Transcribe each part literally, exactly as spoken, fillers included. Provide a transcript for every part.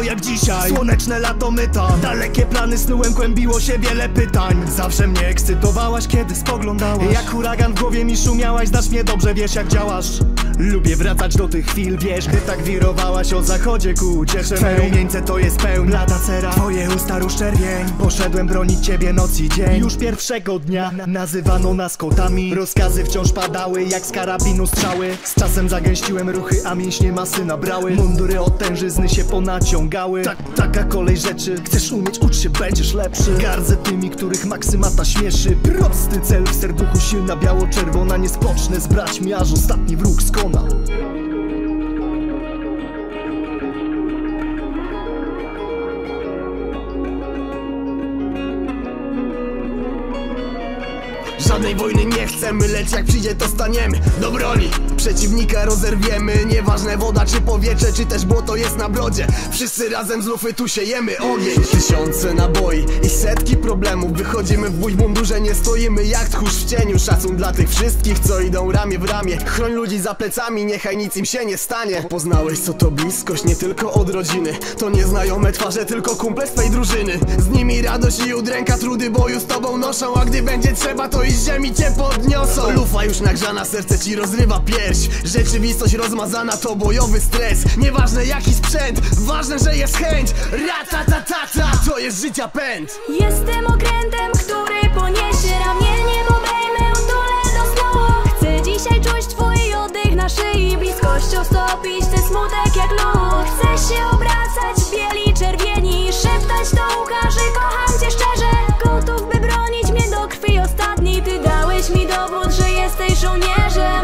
jak dzisiaj. Słoneczne lato myta, dalekie plany snułem, kłębiło się wiele pytań. Zawsze mnie ekscytowałaś, kiedy spoglądałaś. Jak huragan w głowie mi szumiałaś, znasz mnie dobrze, wiesz jak działasz. Lubię wracać do tych chwil, wiesz, gdy tak wirowałaś o zachodzie ku cieszę Twe rumieńce to jest pełn lata cera, twoje usta róż czerwień. Poszedłem bronić ciebie noc i dzień. Już pierwszego dnia nazywano nas kotami. Rozkazy wciąż padały jak z karabinu strzały. Z czasem zagęściłem ruchy, a mięśnie masy nabrały. Mundury od tężyzny się ponaciągały. Tak, taka kolej rzeczy, chcesz umieć, ucz się, będziesz lepszy. Gardzę tymi, których maksymata śmieszy. Prosty cel w serduchu, silna biało-czerwona. Nie spocznę z braćmi, aż ostatni wróg skona. Żadnej wojny nie chcemy, lecz jak przyjdzie to staniemy do broni. Przeciwnika rozerwiemy, nieważne woda czy powietrze, czy też błoto jest na brodzie. Wszyscy razem z lufy tu siejemy ogień. Tysiące naboi i setki problemów. Wychodzimy w bój w mundurze, nie stoimy jak tchórz w cieniu. Szacun dla tych wszystkich, co idą ramię w ramię. Chroń ludzi za plecami, niechaj nic im się nie stanie. Poznałeś co to bliskość, nie tylko od rodziny. To nieznajome twarze, tylko kumple z twej drużyny. Z nimi radość i udręka, trudy boju z tobą noszą. A gdy będzie trzeba, to i z ziemi cię podniosą. Lufa już nagrzana, serce ci rozrywa pierś. Rzeczywistość rozmazana to bojowy stres. Nieważne jaki sprzęt, ważne, że jest chęć. Ratatatata, to jest życia pęd. Jestem okrętem, który poniesie ramieniem, obejmę, utulę do snu. Chcę dzisiaj czuć twój oddech na szyi, bliskością stopić ten smutek jak lód. Chcę się obracać w bieli czerwieni, szeptać do ucha, że kocham cię szczerze. Gotów by bronić mnie do krwi ostatniej. Ty dałeś mi dowód, że jesteś żołnierzem.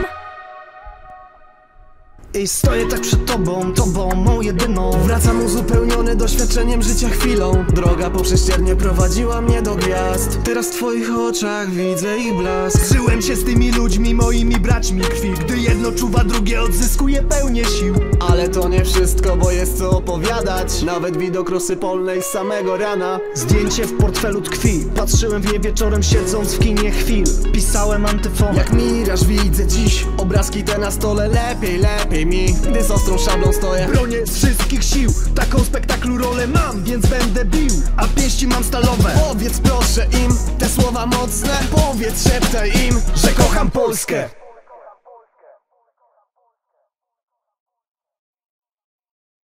I stoję tak przed tobą, tobą, mą jedyną. Wracam uzupełniony doświadczeniem życia chwilą. Droga po prześciernie prowadziła mnie do gwiazd. Teraz w twoich oczach widzę ich blask. Żyłem się z tymi ludźmi, moimi braćmi krwi. Gdy jedno czuwa, drugie odzyskuje pełnię sił. Ale to nie wszystko, bo jest co opowiadać. Nawet widok rosy polnej z samego rana. Zdjęcie w portfelu tkwi. Patrzyłem w nie wieczorem, siedząc w kinie chwil. Pisałem antyfonę. Jak miraż widzę dziś obrazki te na stole. Lepiej, lepiej mi, gdy z ostrą szablą stoję. Bronię z wszystkich sił, taką spektaklu rolę mam, więc będę bił, a pięści mam stalowe. Powiedz proszę im te słowa mocne, powiedz, szeptaj im, że kocham Polskę.